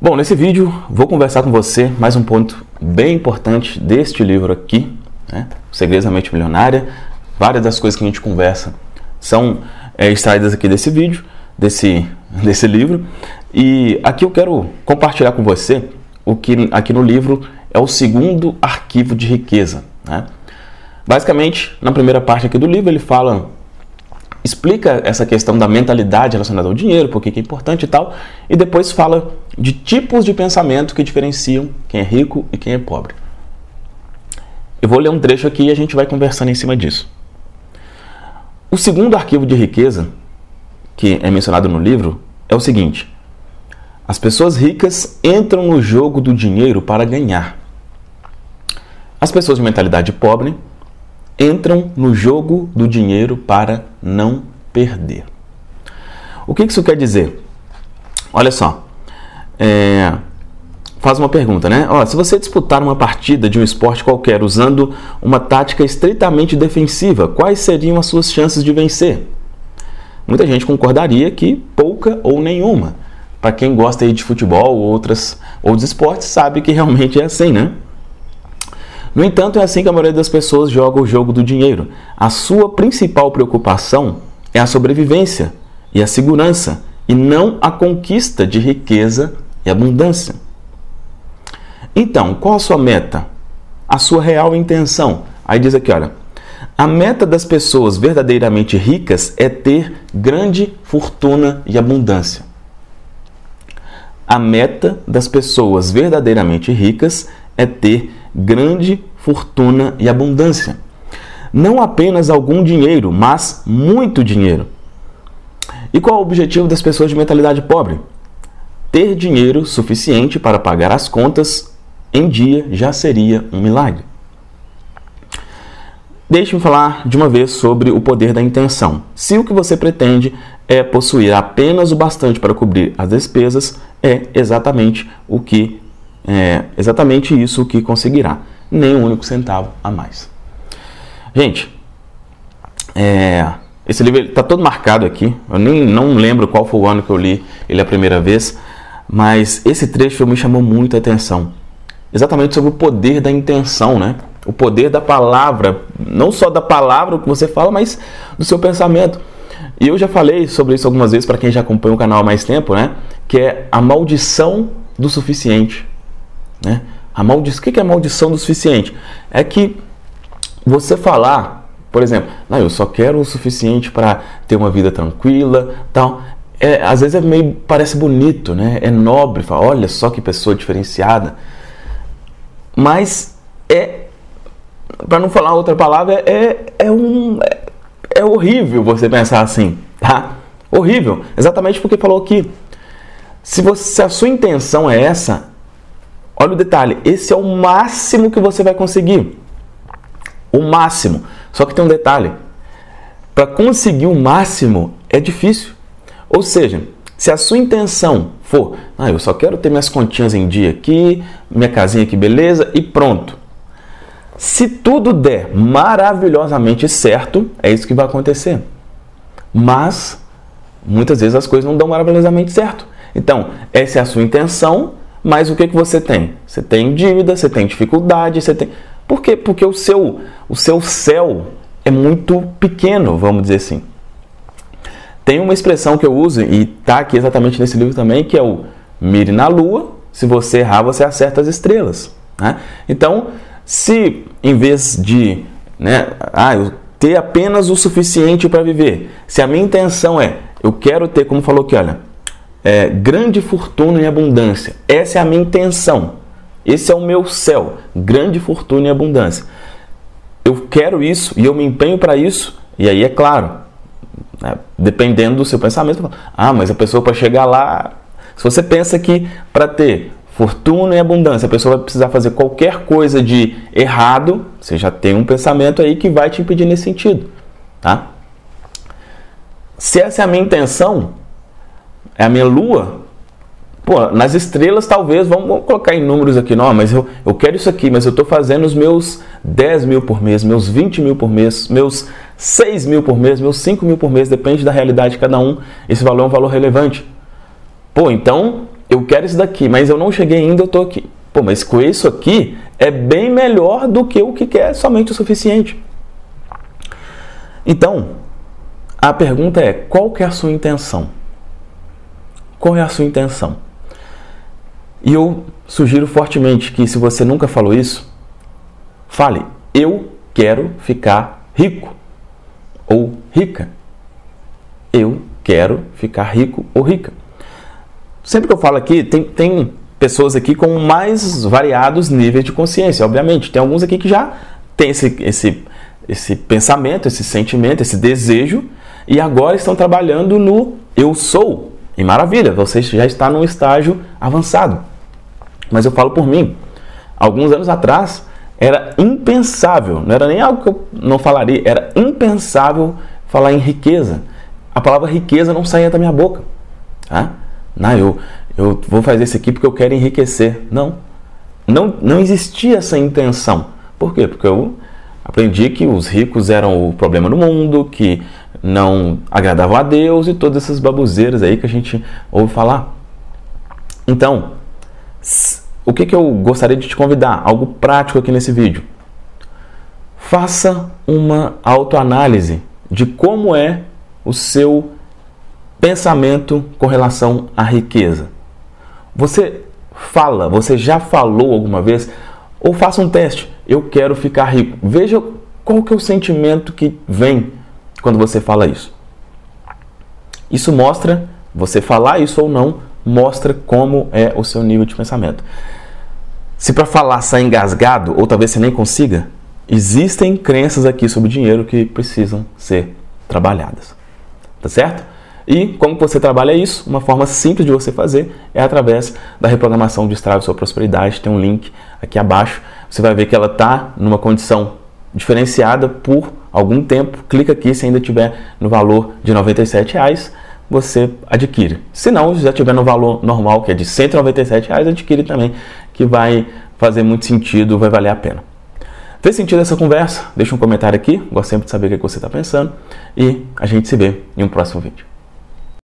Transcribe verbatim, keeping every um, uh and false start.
Bom, nesse vídeo vou conversar com você mais um ponto bem importante deste livro aqui, né? Segredos da Mente Milionária. Várias das coisas que a gente conversa são é, extraídas aqui desse vídeo, desse, desse livro. E aqui eu quero compartilhar com você o que aqui no livro é o segundo arquivo de riqueza, né? Basicamente, na primeira parte aqui do livro, ele fala, explica essa questão da mentalidade relacionada ao dinheiro, por que é importante e tal, e depois fala de tipos de pensamento que diferenciam quem é rico e quem é pobre. Eu vou ler um trecho aqui e a gente vai conversando em cima disso. O segundo arquivo de riqueza, que é mencionado no livro, é o seguinte: as pessoas ricas entram no jogo do dinheiro para ganhar. As pessoas de mentalidade pobre entram no jogo do dinheiro para não perder. O que isso quer dizer? Olha só, é, faz uma pergunta, né? Ó, se você disputar uma partida de um esporte qualquer usando uma tática estritamente defensiva, quais seriam as suas chances de vencer? Muita gente concordaria que pouca ou nenhuma. Para quem gosta aí de futebol ou outras, outros esportes, sabe que realmente é assim, né? No entanto, é assim que a maioria das pessoas joga o jogo do dinheiro. A sua principal preocupação é a sobrevivência e a segurança, e não a conquista de riqueza e abundância. Então, qual a sua meta? A sua real intenção? Aí diz aqui, olha, a meta das pessoas verdadeiramente ricas é ter grande fortuna e abundância. A meta das pessoas verdadeiramente ricas é ter grande fortuna e abundância. Não apenas algum dinheiro, mas muito dinheiro. E qual é o objetivo das pessoas de mentalidade pobre? Ter dinheiro suficiente para pagar as contas em dia já seria um milagre. Deixe-me falar de uma vez sobre o poder da intenção. Se o que você pretende é possuir apenas o bastante para cobrir as despesas, é exatamente o que é exatamente isso que conseguirá. Nem um único centavo a mais. Gente, é, esse livro está todo marcado aqui. Eu nem não lembro qual foi o ano que eu li ele a primeira vez, mas esse trecho me chamou muito a atenção. Exatamente sobre o poder da intenção, né? O poder da palavra, não só da palavra que você fala, mas do seu pensamento. E eu já falei sobre isso algumas vezes para quem já acompanha o canal há mais tempo, né? Que é a maldição do suficiente, né? A maldi... O que é a maldição do suficiente? É que você falar, por exemplo, não, eu só quero o suficiente para ter uma vida tranquila, tal. É, às vezes é meio, parece bonito, né? É nobre, fala, olha só que pessoa diferenciada. Mas é, para não falar outra palavra, é, é, um, é, é horrível você pensar assim, tá? Horrível, exatamente porque falou aqui. Se, você, se a sua intenção é essa, olha o detalhe, esse é o máximo que você vai conseguir. O máximo. Só que tem um detalhe. Para conseguir o máximo é difícil. Ou seja, se a sua intenção for, ah, eu só quero ter minhas continhas em dia aqui, minha casinha aqui, beleza, e pronto. Se tudo der maravilhosamente certo, é isso que vai acontecer. Mas, muitas vezes as coisas não dão maravilhosamente certo. Então, essa é a sua intenção, mas o que, que você tem? Você tem dívida, você tem dificuldade, você tem... Por quê? Porque o seu, o seu céu é muito pequeno, vamos dizer assim. Tem uma expressão que eu uso, e está aqui exatamente nesse livro também, que é o mire na lua, se você errar, você acerta as estrelas, né? Então, se em vez de, né, ah, eu ter apenas o suficiente para viver, se a minha intenção é, eu quero ter, como falou aqui, olha, é, grande fortuna e abundância, essa é a minha intenção, esse é o meu céu, grande fortuna e abundância. Eu quero isso e eu me empenho para isso, e aí é claro, né, dependendo do seu pensamento, ah, mas a pessoa para chegar lá, se você pensa que para ter fortuna e abundância, a pessoa vai precisar fazer qualquer coisa de errado, você já tem um pensamento aí que vai te impedir nesse sentido, tá? Se essa é a minha intenção, é a minha lua, pô, nas estrelas talvez, vamos colocar em números aqui, não, mas eu, eu quero isso aqui, mas eu estou fazendo os meus dez mil por mês, meus vinte mil por mês, meus seis mil por mês, meus cinco mil por mês, depende da realidade de cada um, esse valor é um valor relevante. Pô, então eu quero isso daqui, mas eu não cheguei ainda, eu estou aqui. Pô, mas com isso aqui é bem melhor do que o que quer somente o suficiente. Então, a pergunta é, qual que é a sua intenção? Qual é a sua intenção? E eu sugiro fortemente que, se você nunca falou isso, fale, eu quero ficar rico ou rica. Eu quero ficar rico ou rica. Sempre que eu falo aqui, tem, tem pessoas aqui com mais variados níveis de consciência, obviamente. Tem alguns aqui que já têm esse, esse, esse pensamento, esse sentimento, esse desejo, e agora estão trabalhando no eu sou. E maravilha, você já está num estágio avançado. Mas eu falo por mim. Alguns anos atrás, era impensável, não era nem algo que eu não falaria, era impensável falar em riqueza. A palavra riqueza não saía da minha boca. Tá? Não, eu, eu vou fazer isso aqui porque eu quero enriquecer. Não. Não, não existia essa intenção. Por quê? Porque eu aprendi que os ricos eram o problema do mundo, que não agradavam a Deus e todas essas baboseiras aí que a gente ouve falar. Então, o que, que eu gostaria de te convidar? Algo prático aqui nesse vídeo. Faça uma autoanálise de como é o seu pensamento com relação à riqueza. Você fala, você já falou alguma vez? Ou faça um teste. Eu quero ficar rico. Veja qual que é o sentimento que vem quando você fala isso. Isso mostra, você falar isso ou não, mostra como é o seu nível de pensamento. Se para falar sai engasgado, ou talvez você nem consiga, existem crenças aqui sobre dinheiro que precisam ser trabalhadas. Tá certo? E como você trabalha isso? Uma forma simples de você fazer é através da reprogramação de Destrave Sua Prosperidade. Tem um link aqui abaixo. Você vai ver que ela está numa condição diferenciada por algum tempo. Clica aqui, se ainda estiver no valor de noventa e sete reais, você adquire. Se não, se já estiver no valor normal, que é de cento e noventa e sete reais, adquire também, que vai fazer muito sentido, vai valer a pena. Fez sentido essa conversa? Deixa um comentário aqui, gosto sempre de saber o que você está pensando, e a gente se vê em um próximo vídeo.